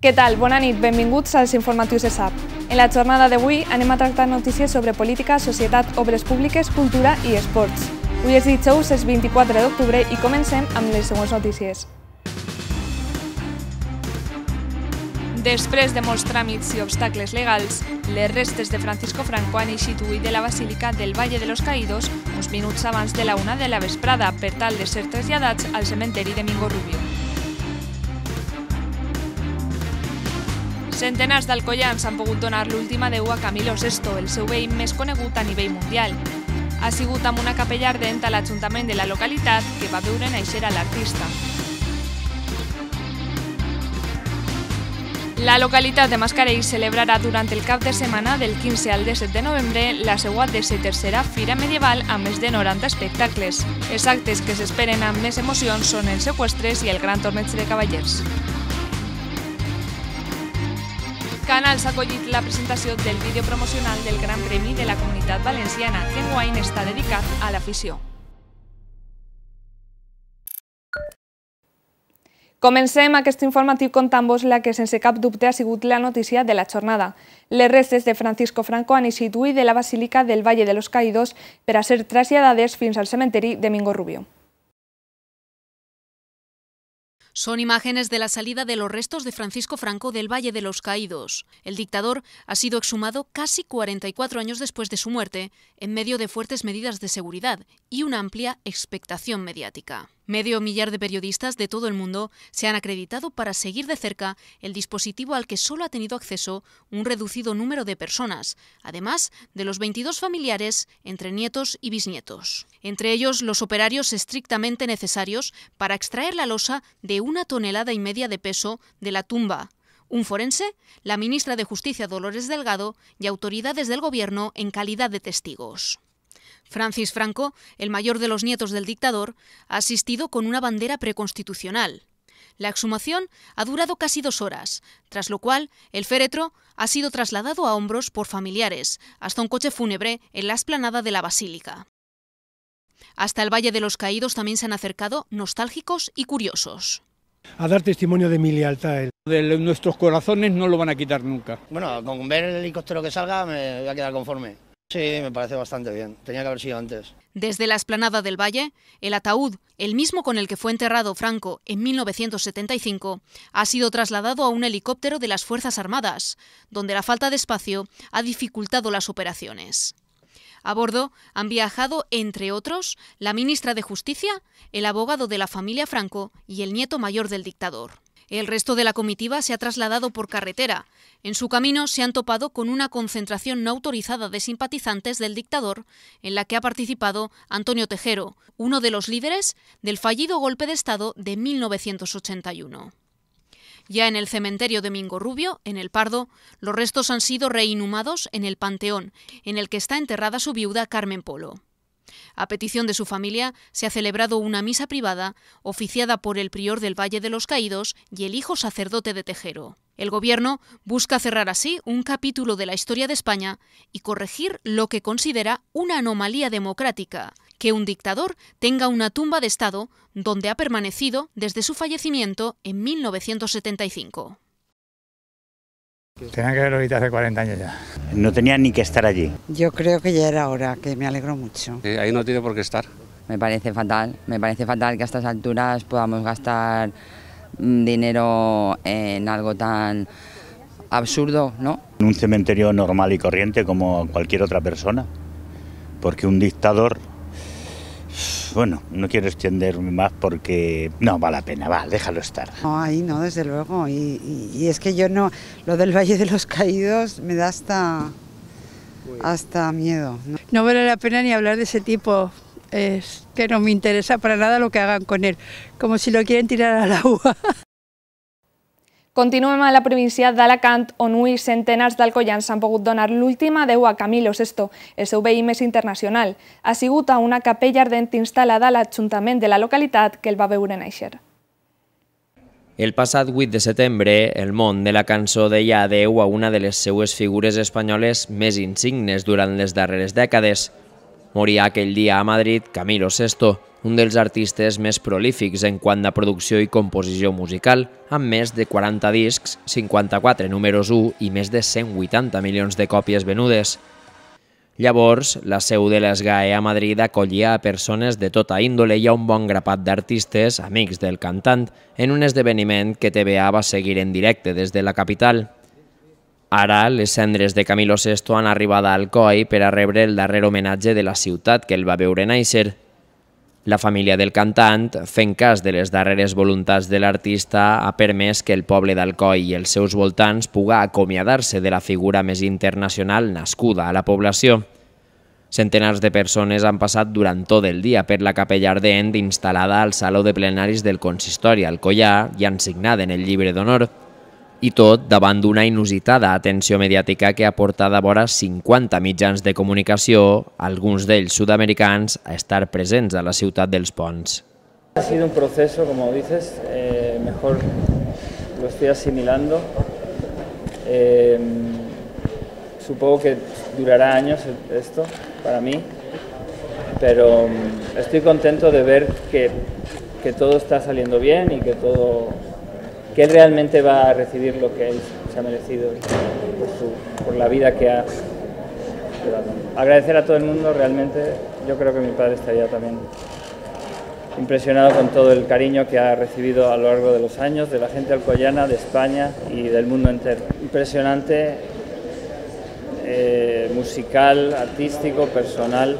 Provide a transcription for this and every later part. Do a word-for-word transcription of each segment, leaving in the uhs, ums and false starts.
Què tal? Bona nit, benvinguts als informatius ESAP. En la jornada d'avui anem a tractar notícies sobre política, societat, obres públiques, cultura i esports. Avui és dijous, és vint-i-quatre d'octubre i comencem amb les següents notícies. Després de molts tràmits i obstacles legals, les restes de Francisco Franco han eixit avui de la Basílica del Valle de los Caídos uns minuts abans de la una de la vesprada per tal de ser traslladats al cementeri de Mingo Rubio. Centenars d'alcoians han pogut donar l'última adeu a Camilo Sesto, el seu veí més conegut a nivell mundial. Ha sigut amb una capella ardent a l'Ajuntament de la localitat que va veure néixer a l'artista. La localitat de Mascarell celebrarà durant el cap de setmana del quinze al disset de novembre la seua tercera Fira Medieval amb més de noranta espectacles. Els actes que s'esperen amb més emocions són els seqüestres i el gran torneig de cavallers. Canals ha acollit la presentació del vídeo promocional del Gran Premi de la Comunitat Valenciana, que enguany està dedicat a l'afició. Comencem aquest informatiu contant-vos la que sense cap dubte ha sigut la notícia de la jornada. Les restes de Francisco Franco han eixit avui de la Basílica del Valle de los Caídos per a ser traslladades fins al cementeri de Mingo Rubio. Son imágenes de la salida de los restos de Francisco Franco del Valle de los Caídos. El dictador ha sido exhumado casi cuarenta y cuatro años después de su muerte, en medio de fuertes medidas de seguridad y una amplia expectación mediática. Medio millar de periodistas de todo el mundo se han acreditado para seguir de cerca el dispositivo al que solo ha tenido acceso un reducido número de personas, además de los veintidós familiares entre nietos y bisnietos. Entre ellos, los operarios estrictamente necesarios para extraer la losa de una tonelada y media de peso de la tumba, un forense, la ministra de Justicia Dolores Delgado y autoridades del gobierno en calidad de testigos. Francis Franco, el mayor de los nietos del dictador, ha asistido con una bandera preconstitucional. La exhumación ha durado casi dos horas, tras lo cual el féretro ha sido trasladado a hombros por familiares hasta un coche fúnebre en la explanada de la Basílica. Hasta el Valle de los Caídos también se han acercado nostálgicos y curiosos. A dar testimonio de mi lealtad. De nuestros corazones no lo van a quitar nunca. Bueno, con ver el helicóptero que salga me voy a quedar conforme. Sí, me parece bastante bien. Tenía que haber sido antes. Desde la explanada del Valle, el ataúd, el mismo con el que fue enterrado Franco en mil novecientos setenta y cinco, ha sido trasladado a un helicóptero de las Fuerzas Armadas, donde la falta de espacio ha dificultado las operaciones. A bordo han viajado, entre otros, la ministra de Justicia, el abogado de la familia Franco y el nieto mayor del dictador. El resto de la comitiva se ha trasladado por carretera. En su camino se han topado con una concentración no autorizada de simpatizantes del dictador, en la que ha participado Antonio Tejero, uno de los líderes del fallido golpe de Estado de mil novecientos ochenta y uno. Ya en el cementerio de Mingo Rubio, en El Pardo, los restos han sido reinhumados en el Panteón, en el que está enterrada su viuda Carmen Polo. A petición de su familia, se ha celebrado una misa privada oficiada por el prior del Valle de los Caídos y el hijo sacerdote de Tejero. El gobierno busca cerrar así un capítulo de la historia de España y corregir lo que considera una anomalía democrática, que un dictador tenga una tumba de Estado donde ha permanecido desde su fallecimiento en mil novecientos setenta y cinco. Tenían que haberlo visto hace cuarenta años ya. No tenían ni que estar allí. Yo creo que ya era hora, que me alegro mucho. Eh, ahí no tiene por qué estar. Me parece fatal, me parece fatal que a estas alturas podamos gastar dinero en algo tan absurdo, ¿no? En un cementerio normal y corriente como cualquier otra persona, porque un dictador, bueno, no quiero extenderme más porque no vale la pena, va, déjalo estar. No, ahí no, desde luego, y, y, y es que yo no, lo del Valle de los Caídos me da hasta, hasta miedo. No, no vale la pena ni hablar de ese tipo. Es que no me interesa para nada lo que hagan con él, como si lo quieren tirar al agua. Continuem a la província d'Alacant, on avui centenars d'alcoians han pogut donar l'última adeu a Camilo Sesto, el seu veí més internacional. Ha sigut a una capella ardent instal·lada a l'Ajuntament de la localitat que el va veure néixer. El passat vuit de setembre, el món de la cançó deia adeu a una de les seues figures espanyoles més insignes durant les darreres dècades. Moria aquell dia a Madrid Camilo Sesto, un dels artistes més prolífics en quant a producció i composició musical, amb més de quaranta discs, cinquanta-quatre números u i més de cent vuitanta milions de còpies venudes. Llavors, la seu de l'S G A E a Madrid acollia a persones de tota índole i a un bon grapat d'artistes, amics del cantant, en un esdeveniment que T V A va seguir en directe des de la capital. Ara, les cendres de Camilo Sesto han arribat a Alcoi per a rebre el darrer homenatge de la ciutat que el va veure néixer. La família del cantant, fent cas de les darreres voluntats de l'artista, ha permès que el poble d'Alcoi i els seus voltants puga acomiadar-se de la figura més internacional nascuda a la població. Centenars de persones han passat durant tot el dia per la capella ardent instal·lada al Saló de Plenaris del Consistori Alcoià i han signat en el llibre d'honor. I tot davant d'una inusitada atenció mediàtica que ha portat a vora cinquanta mitjans de comunicació, alguns d'ells sud-americans, a estar presents a la ciutat dels Ponts. Ha sido un proceso, como dices, eh, mejor lo estoy asimilando. Eh, supongo que durará años esto para mí, pero estoy contento de ver que, que todo está saliendo bien y que todo... que él realmente va a recibir lo que él se ha merecido por, su, por la vida que ha llevado. Agradecer a todo el mundo, realmente, yo creo que mi padre estaría también impresionado con todo el cariño que ha recibido a lo largo de los años de la gente alcoyana, de España y del mundo entero. Impresionante, eh, musical, artístico, personal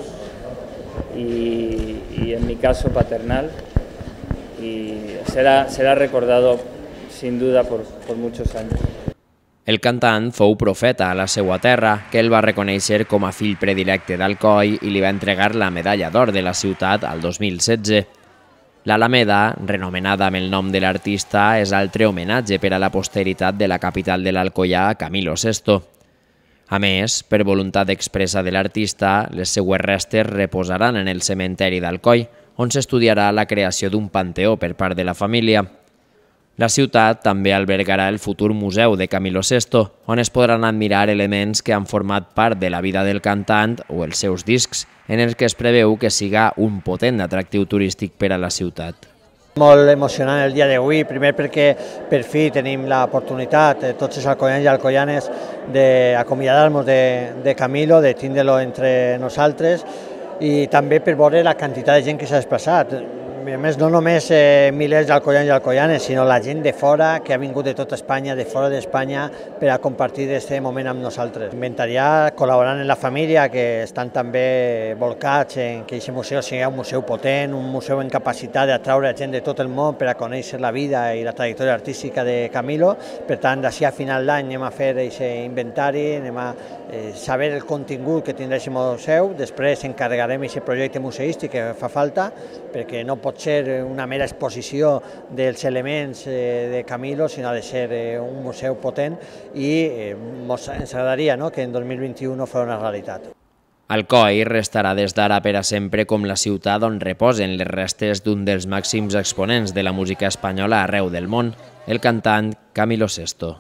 y, y en mi caso paternal, y será, será recordado sin duda por, por muchos años. El cantant fou profeta a la seva terra, que el va reconèixer com a fill predilecte d'Alcoi i li va entregar la medalla d'or de la ciutat al dos mil setze. L'Alameda, renomenada amb el nom de l'artista, és altre homenatge per a la posteritat de la capital de l'Alcoià, Camilo Sesto. A més, per voluntat expressa de l'artista, les seues restes reposaran en el cementeri d'Alcoi, on s'estudiarà la creació d'un panteó per part de la família. La ciutat també albergarà el futur museu de Camilo Sesto, on es podran admirar elements que han format part de la vida del cantant o els seus discs, en els que es preveu que siga un potent atractiu turístic per a la ciutat. Molt emocionant el dia d'avui, primer perquè per fi tenim l'oportunitat, tots els alcoians i alcoianes, d'acomiadar-nos de, de Camilo, de tindre-lo entre nosaltres, i també per veure la quantitat de gent que s'ha desplaçat. A més, no només eh, milers d'alcoians i alcoianes, sinó la gent de fora, que ha vingut de tota Espanya, de fora d'Espanya, per a compartir aquest moment amb nosaltres. Inventarià, col·laborant en la família, que estan també volcats en que aquest museu sigui un museu potent, un museu en capacitat d'atraure gent de tot el món per a conèixer la vida i la trajectòria artística de Camilo. Per tant, d'ací a final d'any anem a fer aquest inventari, anem a eh, saber el contingut que tindrà aquest museu, després encarregarem aquest projecte museístic que fa falta, perquè no pot ser una mera exposició dels elements de Camilo, sinó ha de ser un museu potent i ens agradaria que en dos mil vint-i-u fos una realitat. Alcoi restarà des d'ara per a sempre com la ciutat on reposen les restes d'un dels màxims exponents de la música espanyola arreu del món, el cantant Camilo Sesto.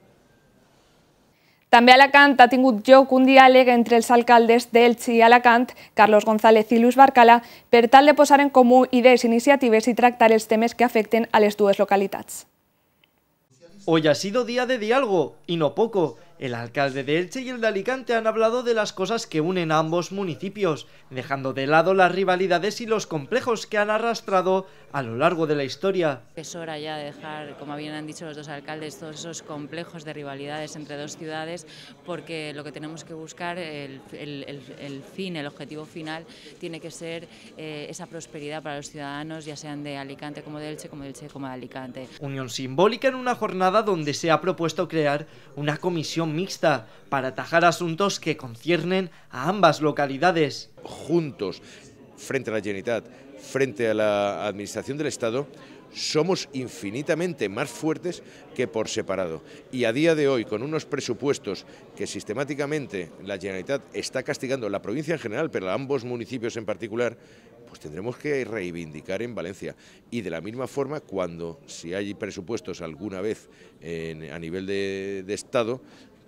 També a Alacant ha tingut lloc un diàleg entre els alcaldes d'Elx i Alacant, Carlos González i Luis Barcala, per tal de posar en comú idees i iniciatives i tractar els temes que afecten a les dues localitats. Hoy ha sido día de diálogo, y no poco. El alcalde de Elche y el de Alicante han hablado de las cosas que unen a ambos municipios, dejando de lado las rivalidades y los complejos que han arrastrado a lo largo de la historia. Es hora ya de dejar, como bien han dicho los dos alcaldes, todos esos complejos de rivalidades entre dos ciudades, porque lo que tenemos que buscar, el, el, el, el fin, el objetivo final, tiene que ser eh, esa prosperidad para los ciudadanos, ya sean de Alicante como de Elche, como de Elche como de Alicante. Unión simbólica en una jornada donde se ha propuesto crear una comisión mixta para atajar asuntos que conciernen a ambas localidades. Juntos, frente a la Generalitat, frente a la Administración del Estado, somos infinitamente más fuertes que por separado. Y a día de hoy, con unos presupuestos que sistemáticamente la Generalitat está castigando, la provincia en general, pero a ambos municipios en particular, pues tendremos que reivindicar en Valencia. Y de la misma forma, cuando, si hay presupuestos alguna vez en, a nivel de, de Estado,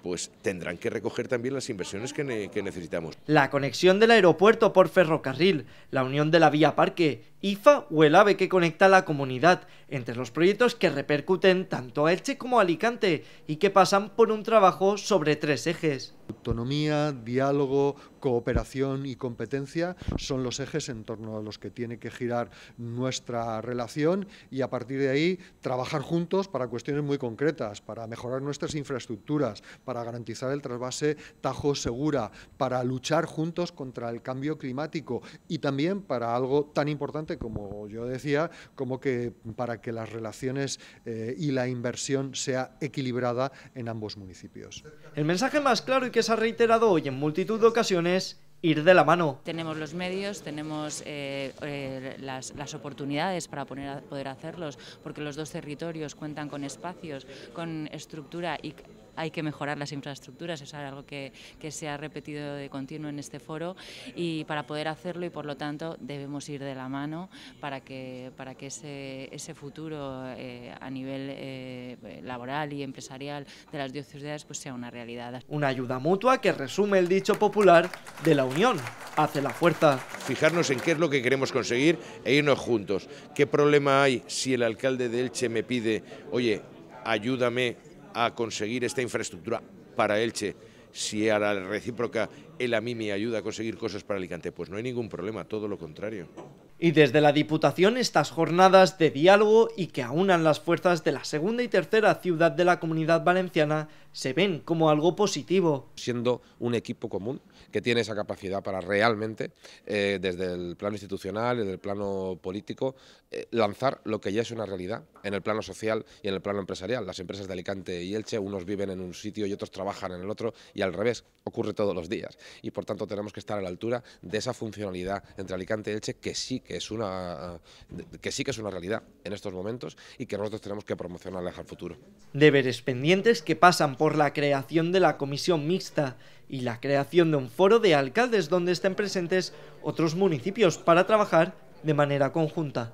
pues tendrán que recoger también las inversiones que, ne que necesitamos. La conexión del aeropuerto por ferrocarril, la unión de la vía Parque, I F A o el AVE que conecta la comunidad, entre los proyectos que repercuten tanto a Elche como a Alicante y que pasan por un trabajo sobre tres ejes. Autonomía, diálogo, cooperación y competencia son los ejes en torno a los que tiene que girar nuestra relación y a partir de ahí trabajar juntos para cuestiones muy concretas, para mejorar nuestras infraestructuras, para garantizar el trasvase Tajo-Segura, para luchar juntos contra el cambio climático y también para algo tan importante como yo decía, como que para que las relaciones eh, y la inversión sea equilibrada en ambos municipios. El mensaje más claro y que se ha reiterado hoy en multitud de ocasiones: ir de la mano. Tenemos los medios, tenemos eh, eh, las, las oportunidades para poner, poder hacerlos, porque los dos territorios cuentan con espacios, con estructura y hay que mejorar las infraestructuras, eso es algo que, que se ha repetido de continuo en este foro y para poder hacerlo y por lo tanto debemos ir de la mano para que, para que ese, ese futuro eh, a nivel eh, laboral y empresarial de las dos ciudades pues sea una realidad. Una ayuda mutua que resume el dicho popular de la unión hace la fuerza. Fijarnos en qué es lo que queremos conseguir e irnos juntos. ¿Qué problema hay si el alcalde de Elche me pide, oye, ayúdame a conseguir esta infraestructura para Elche, si a la recíproca él a mí me ayuda a conseguir cosas para Alicante? Pues no hay ningún problema, todo lo contrario. Y desde la Diputación estas jornadas de diálogo y que aunan las fuerzas de la segunda y tercera ciudad de la Comunidad Valenciana se ven como algo positivo. Siendo un equipo común que tiene esa capacidad para realmente, eh, desde el plano institucional, desde el plano político, eh, lanzar lo que ya es una realidad en el plano social y en el plano empresarial. Las empresas de Alicante y Elche, unos viven en un sitio y otros trabajan en el otro, y al revés, ocurre todos los días. Y por tanto tenemos que estar a la altura de esa funcionalidad entre Alicante y Elche, que sí que es una, que sí que es una realidad en estos momentos y que nosotros tenemos que promocionarla al futuro. Deberes pendientes que pasan por la creación de la comisión mixta y la creación de un foro de alcaldes donde estén presentes otros municipios para trabajar de manera conjunta.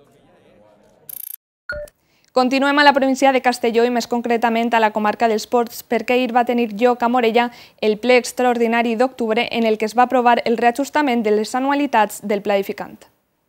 Continuem a la província de Castelló i més concretament a la comarca dels Ports perquè ahir va tenir lloc a Morella el ple extraordinari d'octubre en el que es va aprovar el reajustament de les anualitats del pla edificant.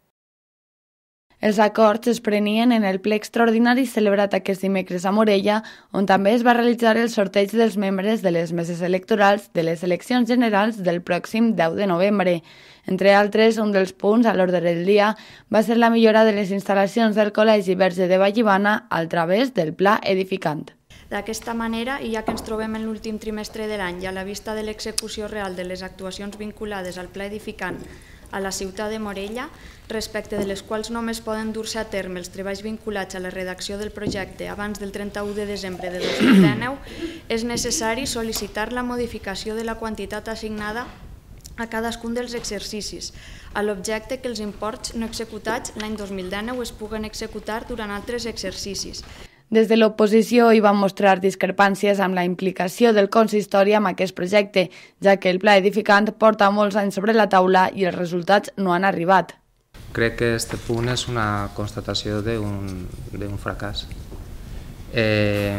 Els acords es prenien en el ple extraordinari celebrat aquest dimecres a Morella, on també es va realitzar el sorteig dels membres de les meses electorals de les eleccions generals del pròxim deu de novembre. Entre altres, un dels punts a l'ordre del dia va ser la millora de les instal·lacions del Col·legi Verge de Vallibana a través del pla edificant. D'aquesta manera, i ja que ens trobem en l'últim trimestre de l'any i a la vista de l'execució real de les actuacions vinculades al pla edificant a la ciutat de Morella, respecte de les quals només poden dur-se a terme els treballs vinculats a la redacció del projecte abans del trenta-u de desembre de dos mil dinou, és necessari sol·licitar la modificació de la quantitat assignada a cadascun dels exercicis, a l'objecte que els imports no executats l'any dos mil dinou es puguen executar durant altres exercicis. Des de l'oposició hi van mostrar discrepàncies amb la implicació del consistori amb aquest projecte, ja que el pla edificant porta molts anys sobre la taula i els resultats no han arribat. Crec que aquest punt és una constatació d'un fracàs. Eh,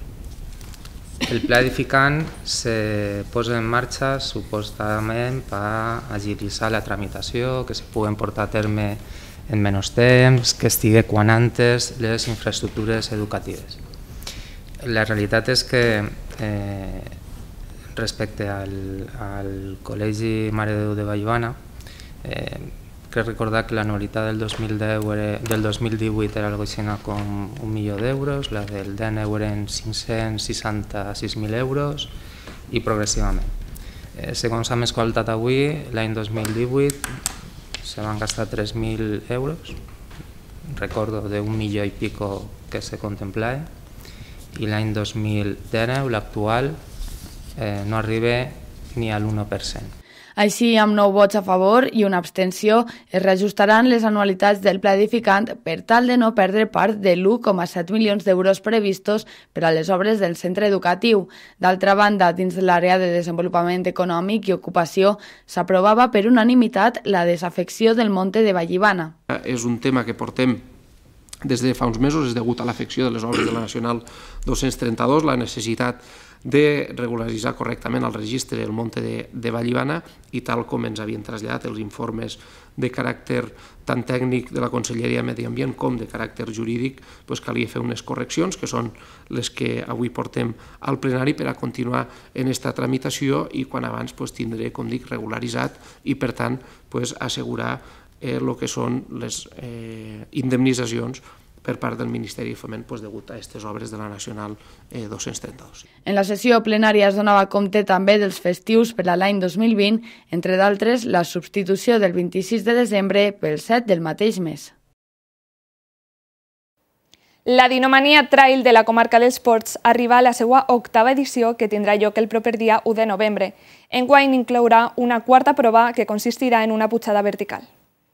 el pla edificant se posa en marxa suposadament per agilitzar la tramitació, que se puguen portar a terme en menys temps, que estigui quan antes les infraestructures educatives. La realitat és que eh, respecte al, al Col·legi Mare de Déu de Vallibana, eh, crec recordar que l'anualitat del dos mil deu era, del dos mil divuit era algo així com un milió d'euros, la del dinou eren cinc-cents seixanta-sis mil euros i progressivament. Eh, segons hem escoltat avui, l'any dos mil divuit se van gastar tres mil euros, recordo d'un milió i pico que se contemplava, i l'any dos mil dinou, l'actual, eh, no arriba ni a l'u per cent. Així, amb nou vots a favor i una abstenció, es reajustaran les anualitats del pla edificant per tal de no perdre part de l'u coma set milions d'euros previstos per a les obres del centre educatiu. D'altra banda, dins de l'àrea de desenvolupament econòmic i ocupació, s'aprovava per unanimitat la desafecció del Monte de Vallibana. És un tema que portem des de fa uns mesos és degut a l'afecció de les obres de la Nacional dos-cents trenta-dos, la necessitat de regularitzar correctament el registre del Monte de, de Vallibana i tal com ens havien traslladat els informes de caràcter tant tècnic de la Conselleria de Medi Ambient com de caràcter jurídic, doncs calia fer unes correccions que són les que avui portem al plenari per a continuar en aquesta tramitació i quan abans doncs, tindré, com dic, regularitzat i per tant doncs, assegurar el eh, que són les eh, indemnitzacions per part del Ministeri de Foment doncs, degut a aquestes obres de la Nacional eh, dos-cents trenta-dos. En la sessió plenària es donava compte també dels festius per a l'any dos mil vint, entre d'altres la substitució del vint-i-sis de desembre pel set del mateix mes. La Dinomania Trail de la comarca dels Ports arriba a la seva octava edició que tindrà lloc el proper dia u de novembre. Enguany inclourà una quarta prova que consistirà en una pujada vertical.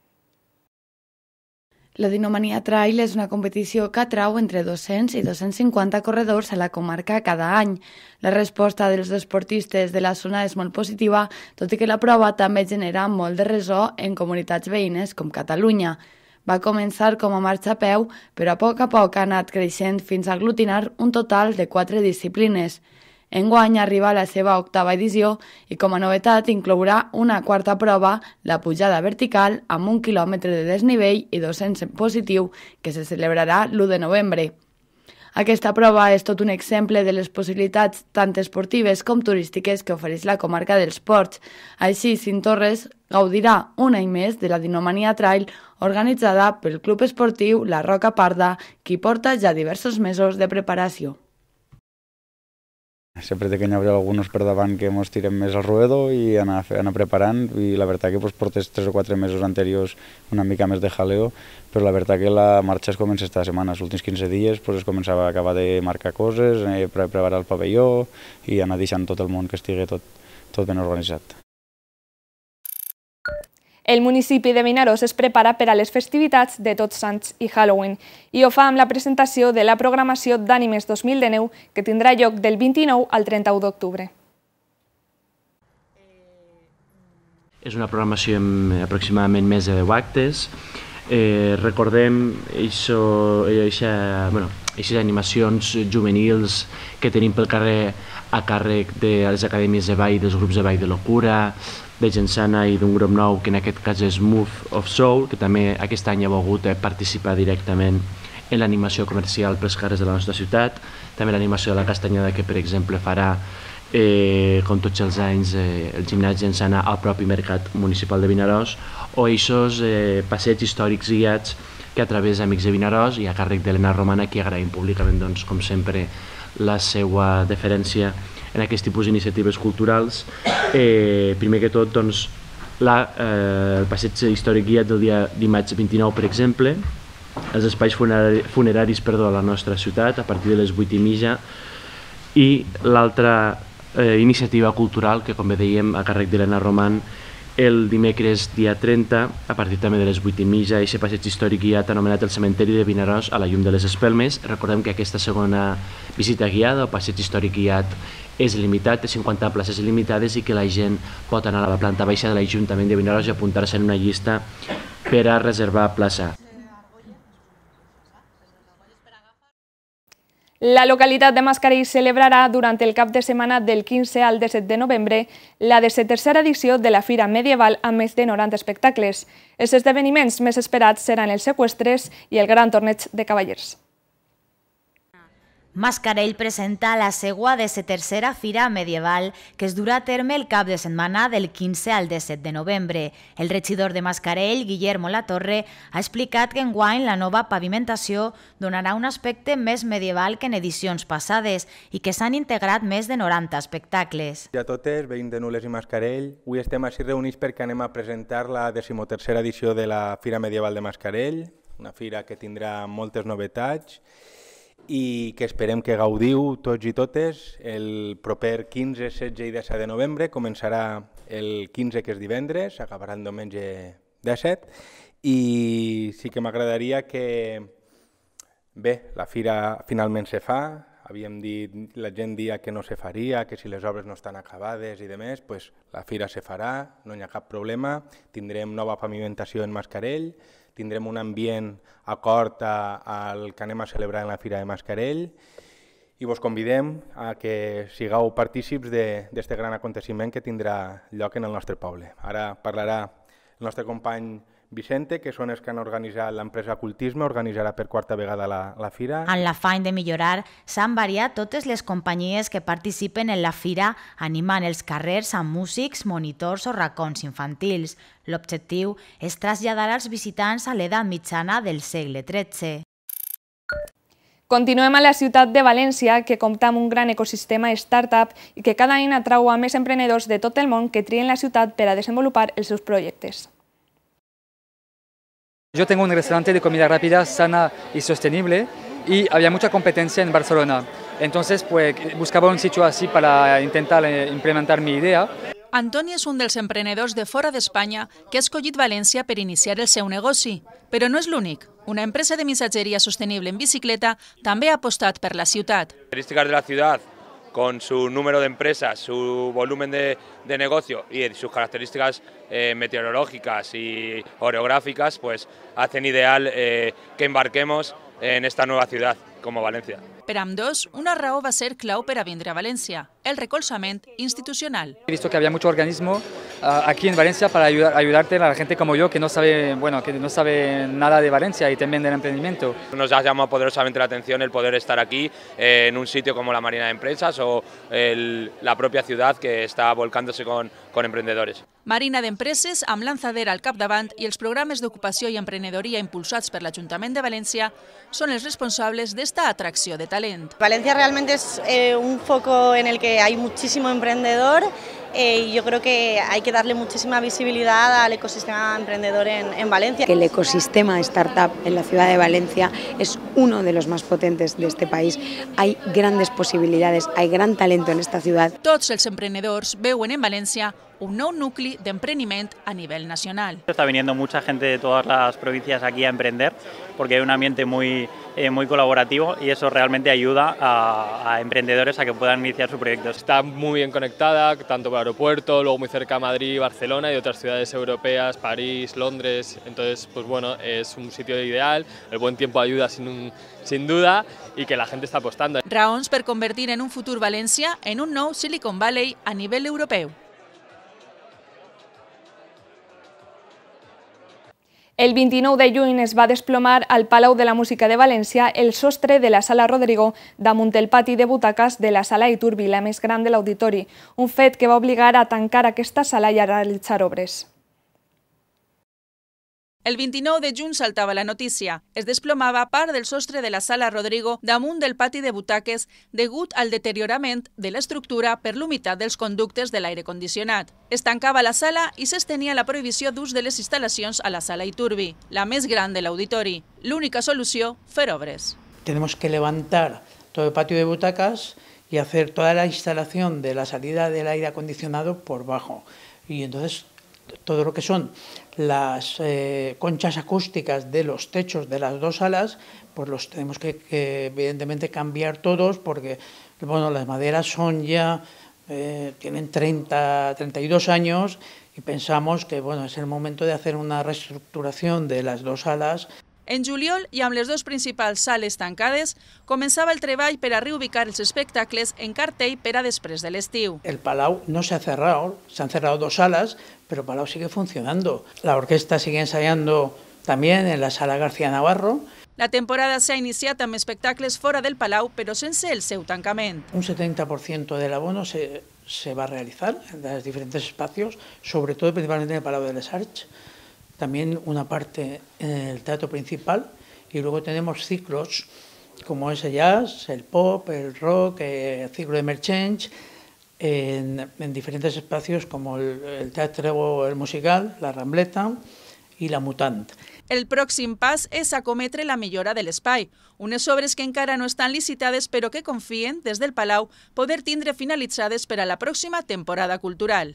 La Dinomania Trail és una competició que atrau entre dos-cents i dos-cents cinquanta corredors a la comarca cada any. La resposta dels esportistes de la zona és molt positiva, tot i que la prova també genera molt de ressò en comunitats veïnes com Catalunya. Va començar com a marxa a peu, però a poc a poc ha anat creixent fins a aglutinar un total de quatre disciplines. Enguany arriba a la seva octava edició i com a novetat inclourà una quarta prova, la pujada vertical, amb un quilòmetre de desnivell i dos-cents en positiu, que se celebrarà l'u de novembre. Aquesta prova és tot un exemple de les possibilitats tant esportives com turístiques que ofereix la comarca dels Ports. Així, Cinctorres gaudirà un any més de la Dinomania Trail organitzada pel Club Esportiu La Roca Parda, qui porta ja diversos mesos de preparació. Sempre té que n'hi haurà alguns per davant que ens tirem més al ruedo i anar, anar preparant, i la veritat que pues, portes tres o quatre mesos anteriors una mica més de jaleo, però la veritat que la marxa es comença esta setmana, els últims quinze dies pues, es començava a acabar de marcar coses, eh, preparar el pavelló i anar deixant tot el món que estigui tot, tot ben organitzat. El municipi de Vinaròs es prepara per a les festivitats de Tots Sants i Halloween i ho fa amb la presentació de la programació d'Ànimes dos mil dinou que tindrà lloc del vint-i-nou al trenta-u d'octubre. És una programació amb aproximadament més de deu actes. Eh, recordem aquestes animacions juvenils que tenim pel carrer a càrrec de les acadèmies de ball, dels grups de ball de Locura, de Gensana i d'un grup nou que en aquest cas és Move of Soul, que també aquest any ha volgut participar directament en l'animació comercial pels carrers de la nostra ciutat, també l'animació de la Castanyada que per exemple farà, eh, com tots els anys, eh, el gimnàs Gensana al propi mercat municipal de Vinaròs, o aquests eh, passeigs històrics guiats que a través d'Amics de Vinaròs i a càrrec d'Helena Romana, qui agraïm públicament, doncs, com sempre, la seva deferència en aquest tipus d'iniciatives culturals. Eh, primer que tot, doncs, la, eh, el passeig històric guiat del dia dimarts vint-i-nou, per exemple, els espais funerari, funeraris perdó, a la nostra ciutat, a partir de les vuit i mitja, i l'altra eh, iniciativa cultural, que com bé dèiem, a càrrec d'Helena Roman, el dimecres dia trenta, a partir també de les vuit i mitja, i aquest passeig històric guiat anomenat el cementeri de Vinaròs a la llum de les espelmes. Recordem que aquesta segona visita guiada, o passeig històric guiat, és limitat, té cinquanta places limitades i que la gent pot anar a la planta baixa de l'Ajuntament de Vinaròs i apuntar-se en una llista per a reservar plaça. La localitat de Mascarell celebrarà durant el cap de setmana del quinze al disset de novembre la tercera edició de la Fira Medieval amb més de noranta espectacles. Els esdeveniments més esperats seran els seqüestres i el gran torneig de cavallers. Mascarell presenta la seua de la tercera Fira Medieval que es durà a terme el cap de setmana del quinze al disset de novembre. El regidor de Mascarell, Guillermo Latorre, ha explicat que enguany la nova pavimentació donarà un aspecte més medieval que en edicions passades i que s'han integrat més de noranta espectacles. I a totes, veïns de Nules i Mascarell, avui estem així reunits perquè anem a presentar la decimotercera edició de la Fira Medieval de Mascarell, una fira que tindrà moltes novetats i que esperem que gaudiu tots i totes. El proper quinze, setze i disset de novembre començarà el quinze, que és divendres, acabarà el diumenge disset, i sí que m'agradaria que, bé, la fira finalment se fa, havíem dit, la gent dia que no se faria, que si les obres no estan acabades i demés, pues la fira se farà, no hi ha cap problema, tindrem nova pavimentació en Mascarell, tindrem un ambient acord al que anem a celebrar en la Fira de Mascarell i vos convidem a que sigueu partícips d'aquest gran aconteciment que tindrà lloc en el nostre poble. Ara parlarà el nostre company Vicente, que són els que han organitzat l'empresa Cultisme, organitzarà per quarta vegada la, la fira. En l'afany de millorar, s'han variat totes les companyies que participen en la fira, animant els carrers amb músics, monitors o racons infantils. L'objectiu és traslladar als visitants a l'edat mitjana del segle tretze. Continuem a la ciutat de València, que compta amb un gran ecosistema startup i que cada any atrau a més emprenedors de tot el món que trien la ciutat per a desenvolupar els seus projectes. Yo tengo un restaurante de comida rápida, sana y sostenible, y había mucha competencia en Barcelona. Entonces, pues, buscaba un sitio así para intentar implementar mi idea. Antoni és un dels emprenedors de fora d'Espanya que ha escollit València per iniciar el seu negoci. Però no és l'únic. Una empresa de missatgeria sostenible en bicicleta també ha apostat per la ciutat. Características de la ciudad, con su número de empresas, su volumen de, de negocio y sus características eh, meteorológicas y orográficas, pues hacen ideal eh, que embarquemos en esta nueva ciudad como Valencia. Per ambdós, una raó va ser clau per a vindre a València, el recolzament institucional. He visto que había mucho organismo uh, aquí en Valencia para ayudar, ayudarte a la gente como yo que no sabe, bueno, que no sabe nada de Valencia y también del emprendimiento. Nos ha llamado poderosamente la atención el poder estar aquí eh, en un sitio como la Marina de Empresas o el, la propia ciudad que está volcándose con, con emprendedores. Marina d'Empreses, amb Lanzadera al capdavant i els programes d'ocupació i emprenedoria impulsats per l'Ajuntament de València són els responsables d'esta atracció de talent. Valencia realmente es eh, un foco en el que hay muchísimo emprendedor eh, y yo creo que hay que darle muchísima visibilidad al ecosistema emprendedor en, en Valencia. Que el ecosistema startup en la ciudad de Valencia es uno de los más potentes de este país. Hay grandes posibilidades, hay gran talento en esta ciudad. Tots els emprenedors veuen en València un nou nucli d'empreniment a nivel nacional. Está viniendo mucha gente de todas las provincias aquí a emprender porque hay un ambiente muy, eh, muy colaborativo y eso realmente ayuda a, a emprendedores a que puedan iniciar sus proyectos. Está muy bien conectada, tanto por aeropuerto, luego muy cerca de Madrid, Barcelona y otras ciudades europeas, París, Londres. Entonces, pues bueno, es un sitio ideal, el buen tiempo ayuda sin, un, sin duda y que la gente está apostando. Raons per convertir en un futur València en un nou Silicon Valley a nivell europeu. El vint-i-nou de juny es va desplomar al Palau de la Música de València el sostre de la Sala Rodrigo damunt el pati de butaques de la Sala Iturbi, la més gran de l'auditori, un fet que va obligar a tancar aquesta sala i a realitzar obres. El vint-i-nou de juny saltava la notícia. Es desplomava part del sostre de la Sala Rodrigo damunt del pati de butaques degut al deteriorament de l'estructura per l'humitat dels conductes de l'aire condicionat. Es tancava la sala i s'estenia la prohibició d'ús de les instal·lacions a la Sala Iturbi, la més gran de l'auditori. L'única solució, fer obres. Tenemos que levantar todo el patio de butacas y hacer toda la instalación de la salida del aire acondicionado por bajo. Y entonces todo lo que son las eh, conchas acústicas de los techos de las dos salas, pues los tenemos que, que evidentemente cambiar todos porque bueno, las maderas son ya, eh, tienen treinta, treinta y dos años y pensamos que bueno, es el momento de hacer una reestructuración de las dos salas. En juliol, i amb les dues principals sales tancades, començava el treball per a reubicar els espectacles en cartell per a després de l'estiu. El Palau no se ha cerrado, se han cerrado dos salas, pero el Palau sigue funcionando. La orquesta sigue ensayando también en la Sala García Navarro. La temporada s'ha iniciat amb espectacles fora del Palau, però sense el seu tancament. Un setenta por ciento del abono se, se va a realizar en los diferentes espacios, sobre todo principalmente en el Palau de les Arts. También una parte en el teatro principal y luego tenemos ciclos como es el jazz, el pop, el rock, el ciclo de Merchange en, en diferentes espacios como el, el teatro el musical, la Rambleta i la Mutant. El pròxim pas és acometre la millora de l'espai, unes obres que encara no estan licitades però que confien des del Palau poder tindre finalitzades per a la pròxima temporada cultural.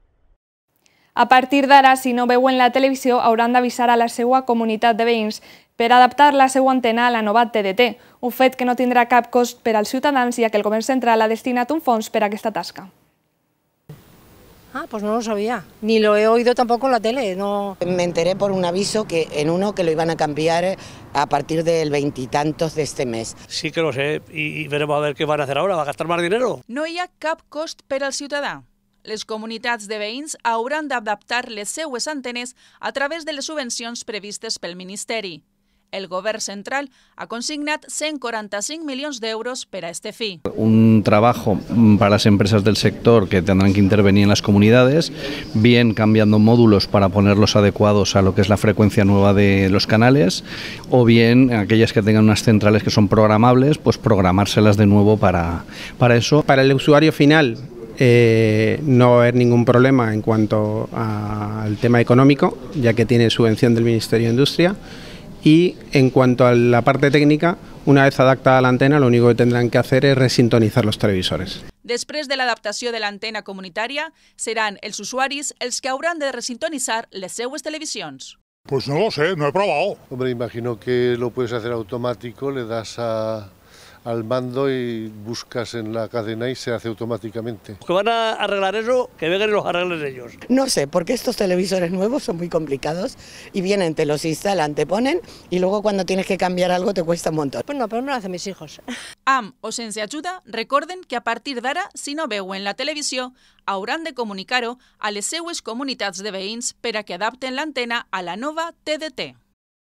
A partir d'ara, si no veuen la televisió, hauran d'avisar a la seva comunitat de veïns per adaptar la seva antena a la nova T D T, un fet que no tindrà cap cost per als ciutadans, ja que el govern central ha destinat un fons per a aquesta tasca. Ah, pues no lo sabía, ni lo he oído tampoco en la tele. No. Me enteré por un aviso que en uno que lo iban a cambiar a partir del veintitantos de este mes. Sí que lo sé y veremos a ver qué van a hacer ahora, ¿va a gastar más dinero? No hi ha cap cost per al ciutadà. Les comunitats de veïns hauran d'adaptar les seues antenes a través de les subvencions previstes pel Ministeri. El govern central ha consignat cent quaranta-cinc milions d'euros per a este fi. Un trabajo para las empresas del sector que tendrán que intervenir en las comunidades, bien cambiando módulos para ponerlos adecuados a lo que es la frecuencia nueva de los canales, o bien aquellas que tengan unas centrales que son programables, pues programárselas de nuevo para, para eso. Para el usuario final, Eh, no va a haber ningún problema en cuanto al tema económico, ya que tiene subvención del Ministerio de Industria, y en cuanto a la parte técnica, una vez adaptada la antena, lo único que tendrán que hacer es resintonizar los televisores. Després de l'adaptació de l'antena comunitària, seran els usuaris els que hauran de resintonitzar les seues televisions. Pues no lo sé, no he probado. Hombre, imagino que lo puedes hacer automático, le das a... al mando y buscas en la cadena y se hace automáticamente. Que van a arreglar eso, que vengan y los arreglen ellos. No sé, porque estos televisores nuevos son muy complicados y vienen, te los instalan, te ponen y luego cuando tienes que cambiar algo te cuesta un montón. Pues no, pero me lo hacen mis hijos. Amb o sense ajuda, recorden que a partir d'ara, si no veuen la televisió, hauran de comunicar-ho a les seues comunitats de veïns per a que adapten l'antena a la nova T D T.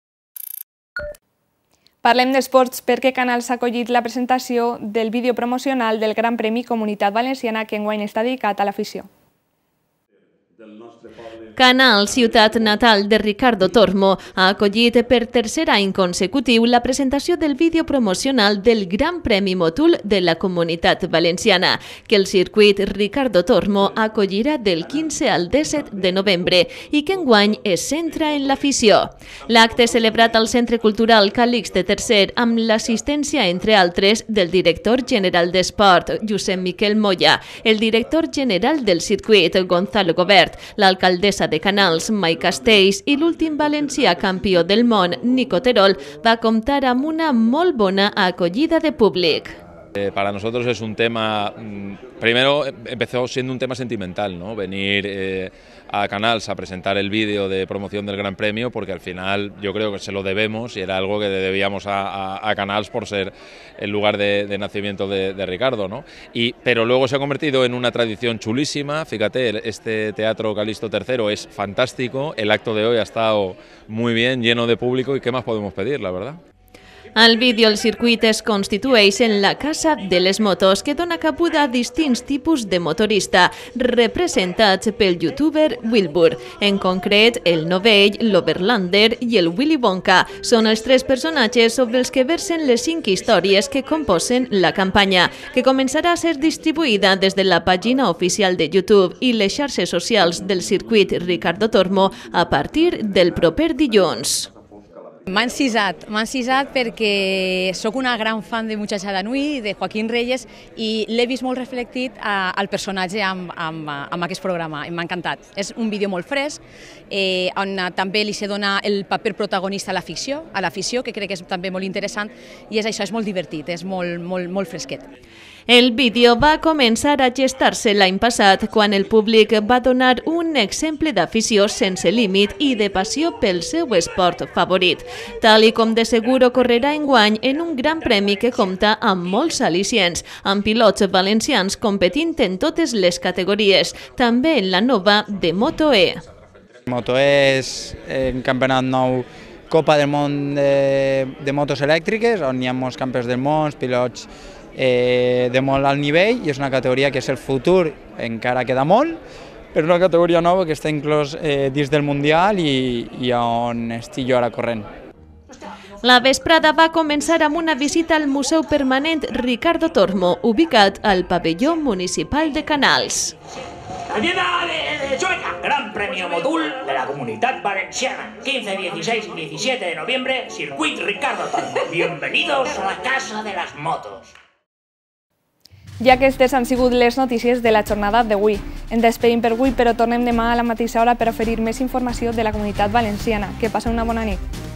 Parlem d'esports perquè Canals ha acollit la presentació del vídeo promocional del Gran Premi Comunitat Valenciana que enguany està dedicat a l'afició. Canals, ciutat natal de Ricardo Tormo, ha acollit per tercer any consecutiu la presentació del vídeo promocional del Gran Premi Motul de la Comunitat Valenciana, que el circuit Ricardo Tormo acollirà del quinze al disset de novembre i que enguany es centra en l'afició. L'acte celebrat al Centre Cultural Calixte tercer amb l'assistència, entre altres, del director general d'Esport, Josep Miquel Moya, el director general del circuit, Gonzalo Gobert, l'alcaldessa de Canals, Mai Castells, i l'últim valencià campió del món, Nico Terol, va comptar amb una molt bona acollida de públic. Eh, para nosotros es un tema, primero empezó siendo un tema sentimental, ¿no? Venir eh, a Canals a presentar el vídeo de promoción del Gran Premio, porque al final yo creo que se lo debemos y era algo que debíamos a, a, a Canals por ser el lugar de, de nacimiento de, de Ricardo, ¿no? Y, pero luego se ha convertido en una tradición chulísima. Fíjate, este Teatro Calixto tercero es fantástico, el acto de hoy ha estado muy bien, lleno de público, y ¿qué más podemos pedir, la verdad? Al vídeo el circuit es constitueix en la Casa de les Motos, que dona cabuda a distints tipus de motorista, representats pel youtuber Wilbur. En concret, el Novell, l'Overlander i el Willy Wonka són els tres personatges sobre els que versen les cinc històries que composen la campanya, que començarà a ser distribuïda des de la pàgina oficial de YouTube i les xarxes socials del circuit Ricardo Tormo a partir del proper dilluns. M'ha encisat, m'ha encisat perquè sóc una gran fan de Muchacha d'Anui, de Joaquín Reyes, i l'he vist molt reflectit al personatge amb, amb, amb aquest programa, m'ha encantat. És un vídeo molt fresc, eh, on també li se dona el paper protagonista a la ficció, a l'afició, que crec que és també molt interessant, i és això, és molt divertit, és molt, molt, molt fresquet. El vídeo va començar a gestar-se l'any passat quan el públic va donar un exemple d'afició sense límit i de passió pel seu esport favorit, tal i com de segur ocorrerà enguany en un gran premi que compta amb molts al·licients, amb pilots valencians competint en totes les categories, també en la nova de Moto E. Moto E és un campionat nou, Copa del Món de, de motos elèctriques, on hi ha molts campions del món, pilots Eh, de molt alt nivell, i és una categoria que és el futur, encara queda molt, però una categoria nova que està inclòs eh, dins del Mundial i, i on estic jo ara corrent. La vesprada va començar amb una visita al Museu Permanent Ricardo Tormo, ubicat al pavelló municipal de Canals. La tienda de Chueca, Gran Premio Motul de la Comunidad Valenciana, quince, dieciséis y diecisiete de noviembre, Circuit Ricardo Tormo. Bienvenidos a la Casa de las Motos. Ja aquestes han sigut les notícies de la jornada d'avui. Ens despedim per avui, però tornem demà a la mateixa hora per oferir més informació de la Comunitat Valenciana. Que passeu una bona nit.